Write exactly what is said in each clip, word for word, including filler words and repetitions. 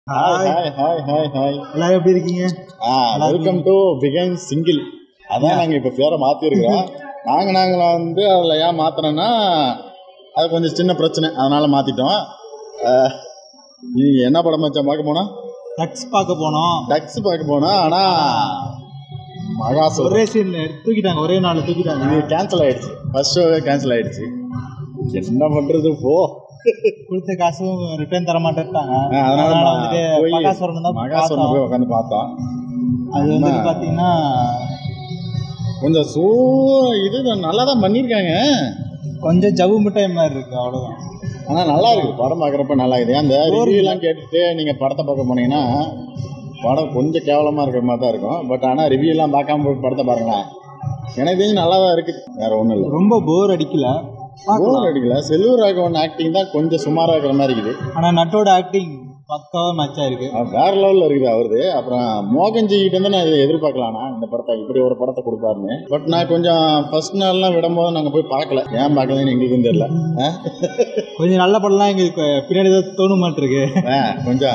Hi hi hi hi hi எல்லாரும் எப்படி இருக்கீங்க? ஆ வெல்கம் டு பிகைன் சிங்கிள். அதான் நாங்கள் இப்போ பேரை மாற்றிருக்கிறோம். நாங்கள் நாங்கள் வந்து அதில் ஏன் மாற்றினோன்னா அது கொஞ்சம் சின்ன பிரச்சனை, அதனால் மாற்றிட்டோம். நீங்கள் என்ன படம் வச்சா பார்க்க போனோம்? டக்ஸ் பார்க்க போனோம். டக்ஸ் பார்க்க போனோம். ஆனால் மகாசுரன் ஒரே சீன் தூக்கிட்டாங்க, ஒரே நாள் தூக்கிட்டாங்க. இது கேன்சல் ஆகிடுச்சு, ஃபர்ஸ்ட் ஷோவே கேன்சல் ஆகிடுச்சு. என்ன பண்ணுறது? போ கொடுத்த காசும் ரிட்டர்ன் தர மாட்டேன்ட்டாங்க. அதனால வந்துட்டு பகாசுரன் தான் மகாசுரன் போய் உட்காந்து பார்த்தோம். அது வந்து பார்த்தீங்கன்னா கொஞ்சம் சூ இது நல்லா தான் பண்ணியிருக்காங்க. கொஞ்சம் ஜவு மிட்டாய் மாதிரி இருக்கு, அவ்வளோதான். ஆனால் நல்லா இருக்குது, படம் பார்க்குறப்ப நல்லா இருக்குது. அந்த ரிவ்யூலாம் கேட்டுட்டு நீங்கள் படத்தை பார்க்க போனீங்கன்னா படம் கொஞ்சம் கேவலமாக இருக்கிற மாதிரி தான் இருக்கும். பட் ஆனால் ரிவ்யூலாம் பார்க்காம போய் படத்தை பாருங்களேன், எனக்கு தெரிஞ்சு நல்லா தான் இருக்குது. வேறு ஒன்றும் இல்லை, ரொம்ப போர் அடிக்கல. போர் அடிக்கல. செல்வ ராகவன் ஆக்டிங் தான் கொஞ்சம் சுமாராக இருக்கிற மாதிரி இருக்குது. ஆனால் நட்டோட ஆக்டிங் பக்காவாக மேட்சாக இருக்குது, வேறு லெவலில் இருக்குது அவருது. அப்புறம் மோகன் ஜி கிட்ட இருந்து நான் இதை எதிர்பார்க்கலாம்னா இந்த படத்தை இப்படி ஒரு படத்தை கொடுப்பாருன்னு. பட் நான் கொஞ்சம் ஃபர்ஸ்ட் நாள்லாம் விடும்போது நாங்கள் போய் பார்க்கல, ஏன் பார்க்கலன்னு எங்களுக்கும் தெரியல. கொஞ்சம் நல்ல படம்லாம் எங்களுக்கு பின்னாடி தான் தோண மாட்டிருக்கு. கொஞ்சம்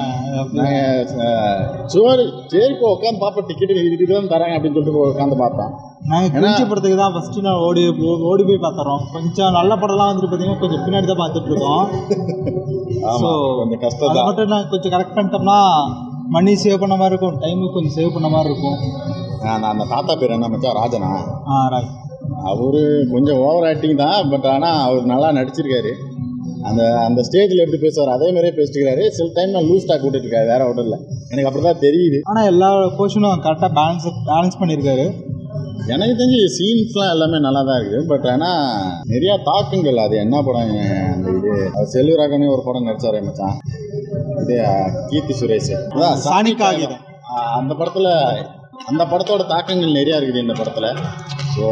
நாங்கள் சோறு சரி இப்போ உட்காந்து பார்ப்போம், டிக்கெட்டு இதுக்கு தான் தராங்க அப்படின்னு சொல்லிட்டு உட்காந்து பார்த்தோம். நாங்கள் கிழிச்ச படத்துக்கு தான் ஃபஸ்ட்டு நான் ஓடி ஓடி போய் பார்த்துறோம். கொஞ்சம் நல்ல படம்லாம் வந்துட்டு பார்த்தீங்கன்னா கொஞ்சம் பின்னாடி தான் பார்த்துட்டு இருக்கோம். ஸோ கொஞ்சம் கஷ்டம் அதை மட்டும் நான் கொஞ்சம் கரெக்ட் பண்ணிட்டோம்னா மணி சேவ் பண்ண மாதிரி இருக்கும், டைமுக்கு கொஞ்சம் சேவ் பண்ண மாதிரி இருக்கும். நான் அந்த தாத்தா பேர் என்ன மச்சா, ராஜனா? ஆ ராஜ். அவரு கொஞ்சம் ஓவர் ஆக்டிங் தான், பட் ஆனால் அவர் நல்லா நடிச்சிருக்காரு. அந்த அந்த ஸ்டேஜில் எப்படி பேசுவார் அதே மாதிரியே பேசிட்டுருக்காரு. சில டைம் நான் லூஸ் டாக் விட்டுருக்காரு, வேற ஒன்றும் இல்லை, எனக்கு அப்படி தான் தெரியுது. ஆனால் எல்லா போர்ஷனும் கரெக்டாக பேலன்ஸ் பேலன்ஸ் பண்ணியிருக்காரு. எனக்கு தெரிஞ்சு சீன்ஸ்லாம் எல்லாமே நல்லா தான் இருக்குது. பட் ஆனால் நிறையா தாக்கங்கள், அது என்ன படம் அந்த இது செல்வ ராகவனே ஒரு படம் நடிச்சார் மச்சான், இது கீர்த்தி சுரேஷ் அதான் சாணிக்காக. அந்த படத்தில் அந்த படத்தோட தாக்கங்கள் நிறையா இருக்குது இந்த படத்தில். ஸோ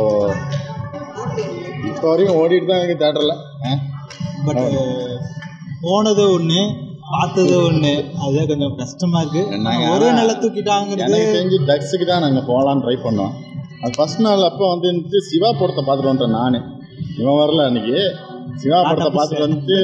இப்போ வரைக்கும் ஓடிட்டு தான் எனக்கு தேட்டரில். பட் போனது ஒன்று, பார்த்தது ஒன்று, அதுதான் கொஞ்சம் கஷ்டமாக இருக்குது. ஒரே நாளில் தூக்கிட்டாங்க. எனக்கு தெரிஞ்சு டக்ஸுக்கு தான் நாங்கள் போகலான்னு ட்ரை பண்ணோம். அது ஃபஸ்ட் நாள் அப்போ வந்து வந்துட்டு சிவா படத்தை பார்த்துட்டு வந்துட்டேன் நான். இவன் வரல அன்றைக்கி. சிவா படத்தை பார்த்துட்டு வந்துட்டு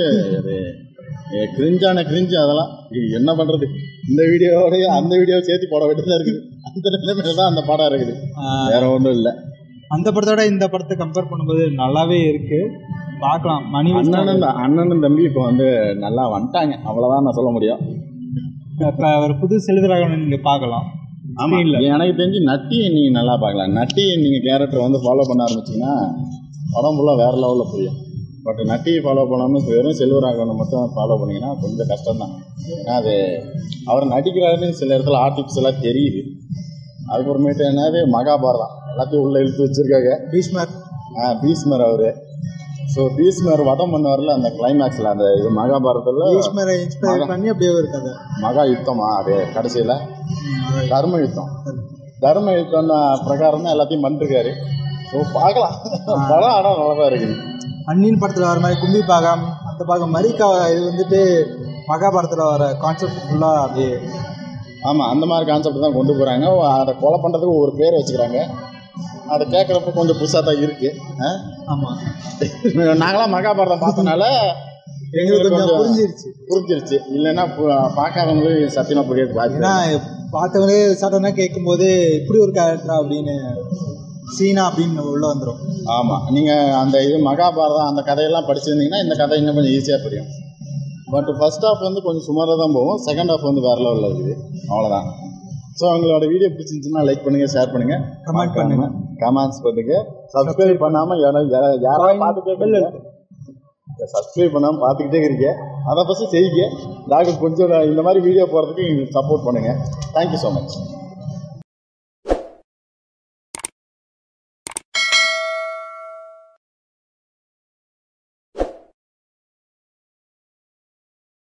அது கிரிஞ்சான கிரிஞ்சு. அதெல்லாம் என்ன பண்ணுறது, இந்த வீடியோவோடய அந்த வீடியோவை சேர்த்து போட வேண்டியதாக இருக்குது. அந்த நிலைமையில தான் அந்த படம் இருக்குது, வேற ஒன்றும் இல்லை. அந்த படத்தோட இந்த படத்தை கம்பேர் பண்ணும்போது நல்லாவே இருக்குது, பார்க்கலாம். மணி அண்ணனும் அண்ணனும் தம்பி இப்போ வந்து நல்லா வந்துட்டாங்க, அவ்வளோதான் நான் சொல்ல முடியும். இப்போ ஒரு புது செல்வராகவன் நீங்கள் பார்க்கலாம். ஆமாம், இல்லை எனக்கு தெரிஞ்சு நட்டியை நீங்கள் நல்லா பார்க்கலாம். நட்டியை நீங்கள் கேரக்டரை வந்து ஃபாலோ பண்ண ஆரம்பிச்சிங்கன்னா படம் ஃபுல்லாக வேறு லெவலில் புரியும். பட் நட்டியை ஃபாலோ பண்ணாமல் வெறும் செல்வராகவனை மட்டும் ஃபாலோ பண்ணிங்கன்னா கொஞ்சம் கஷ்டம்தான். ஏன்னா அது அவர் நடிக்கிறாருன்னு சில இடத்துல ஆர்டிஃபிஷியலாக தெரியுது. அதுக்கப்புறமேட்டு என்னது மகாபாரதம் எல்லாத்தையும் உள்ளே இழுத்து வச்சுருக்காங்க. பீஷ்மர் ஆ பீஷ்மர் அவர். ஸோ பீஷ்மர் வதம் பண்ணவரில் அந்த கிளைமேக்ஸில் அந்த இது மகாபாரதத்தில் பீஷ்மரை இன்ஸ்பயர் பண்ணி அப்படியே இருக்காது. மகா யுத்தமா அது கடைசியில் தர்ம யுத்தம். தர்ம யுத்தம் பிரகாரம் தான் எல்லாத்தையும் பண்ணிருக்காரு. ஸோ பார்க்கலாம் படம், ஆனால் நல்லா தான் இருக்குது. அன்னின் படத்தில் வர மாதிரி கும்பி பாகம் அந்த பாகம் மாதிரி இது வந்துட்டு மகாபாரதத்தில் வர கான்செப்ட் ஃபுல்லாக அப்படியே. ஆமாம், அந்த மாதிரி கான்செப்ட் தான் கொண்டு போகிறாங்க. அதை கொலை பண்ணுறதுக்கு ஒரு பேர் வச்சுக்கிறாங்க. அதை கேட்குறப்ப கொஞ்சம் புதுசாக தான் இருக்குது. ஆமாம், நாங்களாம் மகாபாரதம் பார்த்தனால எங்களுக்கு கொஞ்சம் புரிஞ்சிருச்சு புரிஞ்சிருச்சு இல்லைன்னா பார்க்காதவங்களும் சத்தியமாக புரியாது. ஏன்னா பார்த்தவங்களே சடனாக கேட்கும்போது இப்படி ஒரு கேரக்டரா அப்படின்னு சீனா அப்படின்னு உள்ளே வந்துடும். ஆமாம், நீங்கள் அந்த இது மகாபாரதம் அந்த கதையெல்லாம் படிச்சிருந்தீங்கன்னா இந்த கதை இன்னும் கொஞ்சம் ஈஸியாக புரியும். பட் ஃபர்ஸ்ட் ஹாஃப் வந்து கொஞ்சம் சுமாராக தான் போகும், செகண்ட் ஹாஃப் வந்து வேறு லெவலில் இருக்குது. அவ்வளோதான். ஸோ அவங்களோட வீடியோ பிடிச்சிருந்துச்சுன்னா லைக் பண்ணுங்கள், ஷேர் பண்ணுங்கள், கமெண்ட் பண்ணுங்கள், கமெண்ட்ஸ் பண்ணுங்கள். சப்ஸ்கிரைப் பண்ணாமல் யாராவது பார்த்துட்டே சப்ஸ்கிரைப் பண்ணாமல் பார்த்துக்கிட்டே இருக்கீங்க, அதை ஃபஸ்ட்டு செய்யுங்க. டாக்டர் கொஞ்சம் இந்த மாதிரி வீடியோ போகிறதுக்கு எங்களுக்கு சப்போர்ட் பண்ணுங்கள். Thank you so much.